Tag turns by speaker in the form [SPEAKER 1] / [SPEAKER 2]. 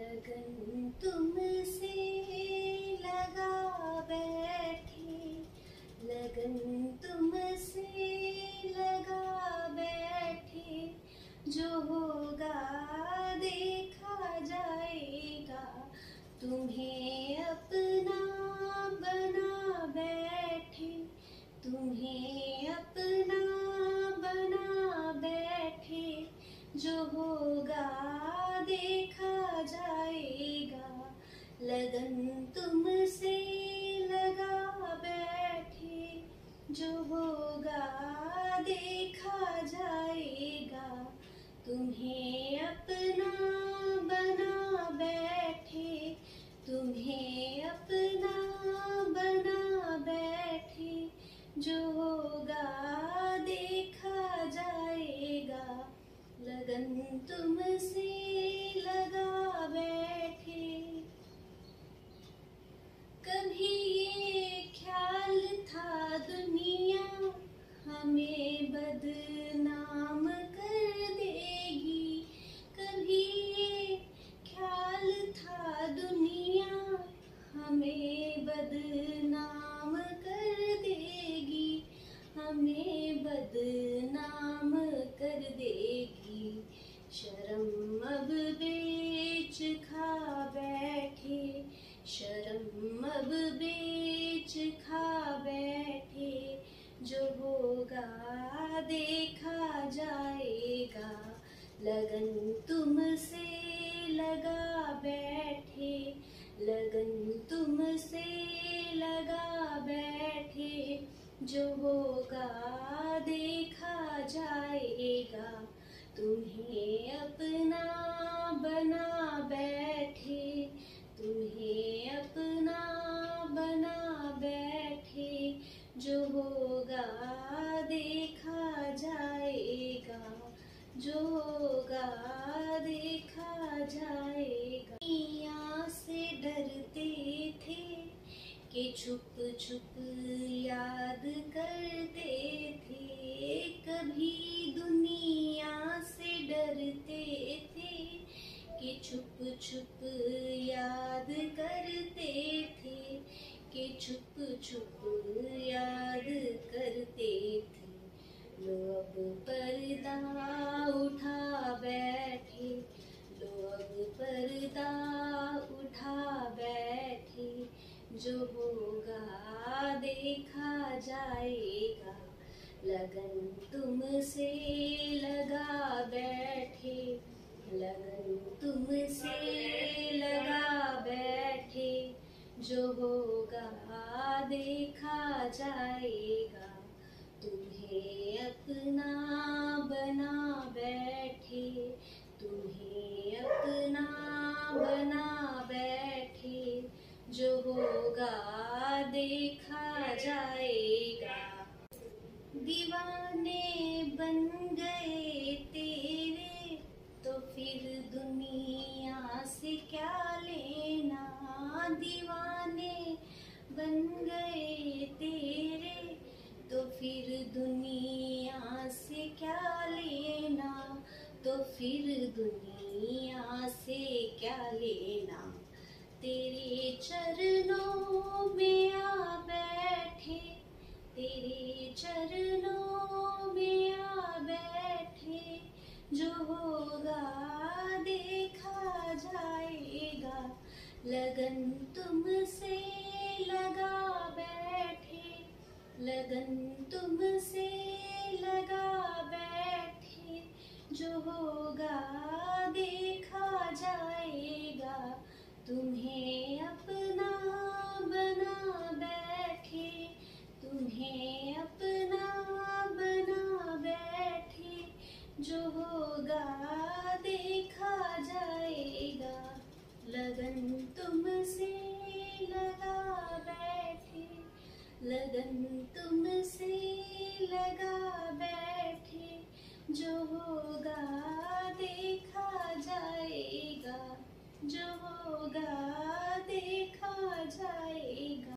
[SPEAKER 1] लगन तुमसे लगा बैठे, लगन तुमसे लगा बैठे, जो होगा देखा जाएगा, तुम्हें अपना बना बैठे, तुम्हें अपना बना बैठे, जो होगा देखा जाएगा। लगन तुमसे लगा बैठे, जो होगा देखा जाएगा, तुम्हें अपना बना बैठे, तुम्हें अपना बना बैठे, जो होगा देखा जाएगा। लगन तुमसे लगा बैठे। कभी ये ख्याल था दुनिया हमें बदनाम कर देगी, कभी ये ख्याल था दुनिया हमें बदनाम कर देगी, हमें बदनाम कर देगी। शर्म अब बेच खा बैठे, शर्म अब बेच खा बैठे, जो होगा देखा जाएगा। लगन तुमसे लगा बैठे, लगन तुमसे लगा बैठे, जो होगा देखा जाएगा, तुम्हें अपना बना बैठे, तुम्हें अपना बना बैठे, जो होगा देखा जाएगा, जो होगा देखा जाएगा। दुनिया से डरते थे कि छुप छुप याद करते थे, कभी दुनिया से डरते थे कि छुप छुप याद करते थे, कि छुप छुप याद करते थे। लो अब पर्दा उठा बैठे, लो अब पर्दा उठा बैठे, जो होगा देखा जाएगा। लगन तुमसे लगा बैठे, लगन तुमसे लगा बैठे, जो होगा देखा जाएगा, तुम्हें अपना बना बैठे, तुम्हें अपना बना बैठे, जो होगा देखा जाएगा। दीवाने बन गए तेरे तो फिर दुनिया से क्या लेना, दीवाने बन गए तेरे तो फिर दुनिया से क्या लेना, तो फिर दुनिया से क्या लेना। तेरे चरणों में आ बैठे, तेरे चरणों में आ बैठे, जो होगा देखा जाएगा। लगन तुमसे लगा बैठे, लगन तुमसे लगा बैठे, जो होगा देखा जाएगा, तुम्हें अपना बना बैठे, तुम्हें अपना बना बैठे, जो होगा देखा जाएगा। लगन तुमसे लगा बैठे, लगन तुमसे लगा बैठे, जो होगा देखा जाएगा, जो होगा देखा जाएगा।